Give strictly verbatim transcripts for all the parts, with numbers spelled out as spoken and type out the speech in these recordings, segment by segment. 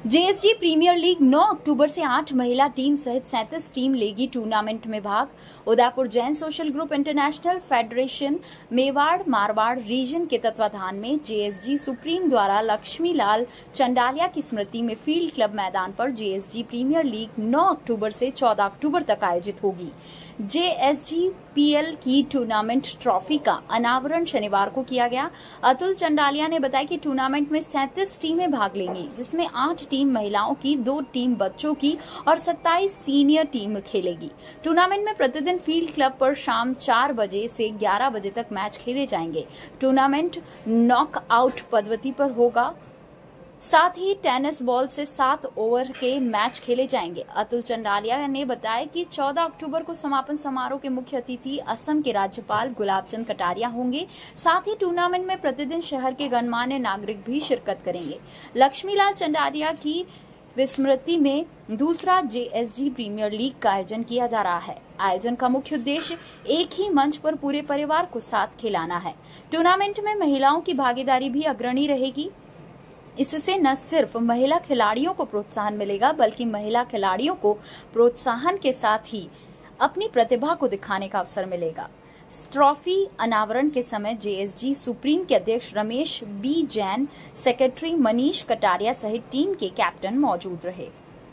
JSG premier league नौ अक्टूबर से आठ महिला टीम सहित सैंतीस टीम लेगी टूर्नामेंट में भाग। Udaipur Jain social group international federation Mewar Marwar region के तत्वाधान में जेएसजी सुप्रीम द्वारा लक्ष्मी लाल चंडालिया की स्मृति में फील्ड क्लब मैदान पर जेएसजी प्रीमियर लीग नौ अक्टूबर से चौदह अक्टूबर तक आयोजित होगी। जेएसजी पीएल की टूर्नामेंट ट्रॉफी का अनावरण शनिवार को किया गया। अतुल चंडालिया ने बताया कि टूर्नामेंट में सैंतीस टीमें भाग लेंगी, जिसमें आठ टीम महिलाओं की, दो टीम बच्चों की और सत्ताईस सीनियर टीम खेलेगी। टूर्नामेंट में प्रतिदिन फील्ड क्लब पर शाम चार बजे से ग्यारह बजे तक मैच खेले जाएंगे। टूर्नामेंट नॉकआउट पद्धति पर होगा। साथ ही टेनिस बॉल से सात ओवर के मैच खेले जाएंगे। अतुल चंडालिया ने बताया कि चौदह अक्टूबर को समापन समारोह के मुख्य अतिथि असम के राज्यपाल गुलाब चंद कटारिया होंगे। साथ ही टूर्नामेंट में प्रतिदिन शहर के गणमान्य नागरिक भी शिरकत करेंगे। लक्ष्मीलाल चंडालिया की विस्मृति में दूसरा जेएसजी प्रीमियर लीग का आयोजन किया जा रहा है। आयोजन का मुख्य उद्देश्य एक ही मंच पर पूरे परिवार को साथ खिलाना है। टूर्नामेंट में महिलाओं की भागीदारी भी अग्रणी रहेगी। इससे न सिर्फ महिला खिलाड़ियों को प्रोत्साहन मिलेगा, बल्कि महिला खिलाड़ियों को प्रोत्साहन के साथ ही अपनी प्रतिभा को दिखाने का अवसर मिलेगा। ट्रॉफी अनावरण के समय जेएसजी सुप्रीम के अध्यक्ष रमेश बी जैन, सेक्रेटरी मनीष कटारिया सहित टीम के कैप्टन मौजूद रहे।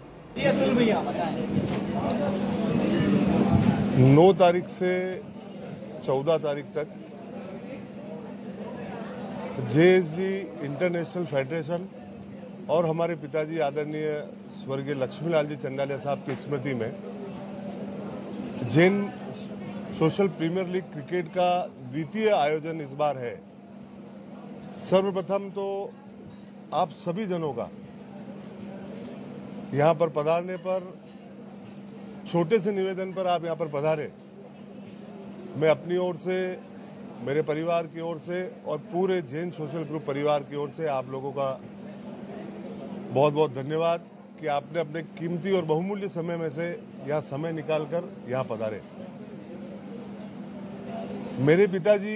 नौ तारीख से चौदह तारीख तक जेएसजी इंटरनेशनल फेडरेशन और हमारे पिताजी आदरणीय स्वर्गीय लक्ष्मीलाल जी चंडालिया साहब की स्मृति में Jain social premier league cricket का द्वितीय आयोजन इस बार है। सर्वप्रथम तो आप सभी जनों का यहां पर पधारने पर, छोटे से निवेदन पर आप यहां पर पधारे। मैं अपनी ओर से, मेरे परिवार की ओर से और पूरे जैन सोशल ग्रुप परिवार की ओर से आप लोगों का बहुत बहुत धन्यवाद कि आपने अपने कीमती और बहुमूल्य समय में से यहां समय निकालकर यहां पधारे। मेरे पिताजी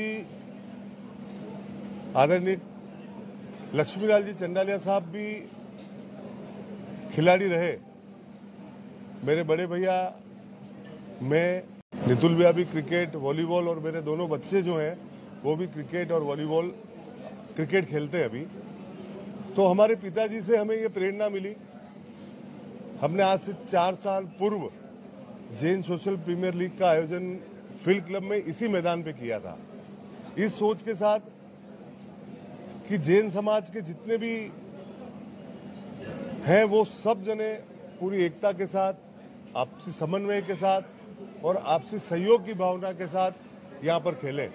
आदरणीय लक्ष्मीलाल जी चंडालिया साहब भी खिलाड़ी रहे। मेरे बड़े भैया, मैं, नितुल भैया भी क्रिकेट, वॉलीबॉल और मेरे दोनों बच्चे जो हैं वो भी क्रिकेट और वॉलीबॉल क्रिकेट खेलते हैं अभी। तो हमारे पिताजी से हमें ये प्रेरणा मिली। हमने आज से चार साल पूर्व जैन सोशल प्रीमियर लीग का आयोजन फील्ड क्लब में इसी मैदान पे किया था, इस सोच के साथ कि जैन समाज के जितने भी हैं वो सब जने पूरी एकता के साथ, आपसी समन्वय के साथ और आपसी सहयोग की भावना के साथ यहां पर खेलें।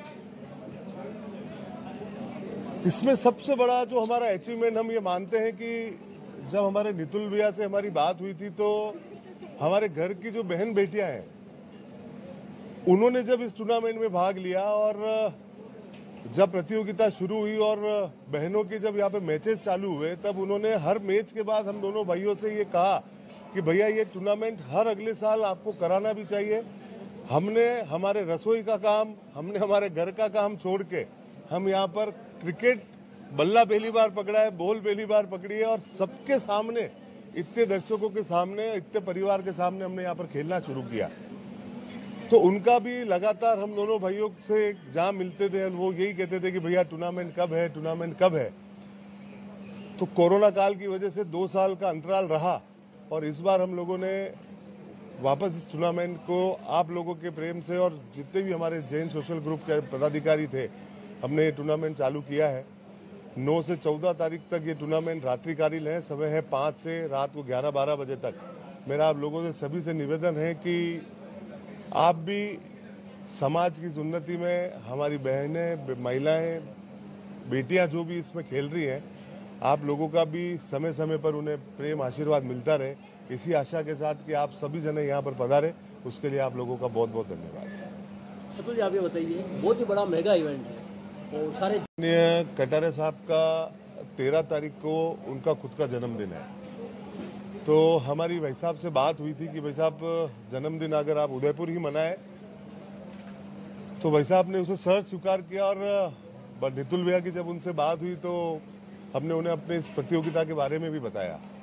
इसमें सबसे बड़ा जो हमारा अचीवमेंट हम ये मानते हैं कि जब हमारे नितुल भैया से हमारी बात हुई थी तो हमारे घर की जो बहन बेटियां हैं उन्होंने जब इस टूर्नामेंट में भाग लिया और जब प्रतियोगिता शुरू हुई और बहनों की जब यहाँ पे मैचेस चालू हुए, तब उन्होंने हर मैच के बाद हम दोनों भाइयों से ये कहा कि भैया ये टूर्नामेंट हर अगले साल आपको कराना भी चाहिए। हमने हमारे रसोई का काम, हमने हमारे घर का काम छोड़ के हम यहाँ पर क्रिकेट बल्ला पहली बार पकड़ा है, बॉल पहली बार पकड़ी है और सबके सामने, इतने दर्शकों के सामने, इतने परिवार के सामने हमने यहाँ पर खेलना शुरू किया। तो उनका भी लगातार हम दोनों भाइयों से जहाँ मिलते थे वो यही कहते थे कि भैया टूर्नामेंट कब है, टूर्नामेंट कब है। तो कोरोना काल की वजह से दो साल का अंतराल रहा और इस बार हम लोगों ने वापस इस टूर्नामेंट को आप लोगों के प्रेम से और जितने भी हमारे जैन सोशल ग्रुप के पदाधिकारी थे, हमने ये टूर्नामेंट चालू किया है। नौ से चौदह तारीख तक ये टूर्नामेंट रात्रिकालीन है। समय है पाँच से रात को ग्यारह बारह बजे तक। मेरा आप लोगों से सभी से निवेदन है कि आप भी समाज की उन्नति में, हमारी बहनें, महिलाएं, बेटियां जो भी इसमें खेल रही हैं, आप लोगों का भी समय समय पर उन्हें प्रेम आशीर्वाद मिलता रहे, इसी आशा के साथ कि आप सभी जने यहाँ पर पधारे, उसके लिए आप लोगों का बहुत बहुत धन्यवाद। अतुल जी, आप ये बताइए, बहुत ही बड़ा मेगा इवेंट है और सारे कटारिया साहब का तेरह तारीख को उनका खुद का जन्मदिन है। तो हमारी भाई साहब से बात हुई थी कि भाई साहब जन्मदिन अगर आप उदयपुर ही मनाए, तो भाई साहब ने उसे सर स्वीकार किया। और नितुल भैया की जब उनसे बात हुई तो हमने उन्हें अपने इस प्रतियोगिता के बारे में भी बताया।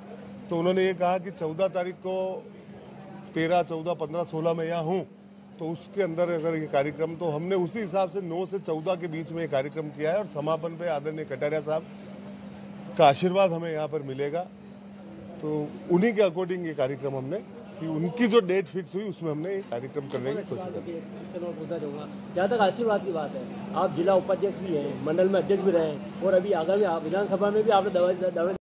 तो उन्होंने ये कहा कि चौदह तारीख को तेरह चौदह पंद्रह सोलह में यहाँ हूँ, तो उसके अंदर अगर ये कार्यक्रम, तो हमने उसी हिसाब से नौ से चौदह के बीच में ये कार्यक्रम किया है और समापन पे आदरणीय कटारिया साहब का आशीर्वाद हमें यहाँ पर मिलेगा। तो उन्हीं के अकॉर्डिंग ये कार्यक्रम हमने, कि उनकी जो डेट फिक्स हुई उसमें हमने ये कार्यक्रम करने की कोशिश की। जहाँ तक आशीर्वाद की बात है, आप जिला उपाध्यक्ष भी हैं, मंडल में अध्यक्ष भी रहे हैं और अभी आगामी विधानसभा में भी आपने दवा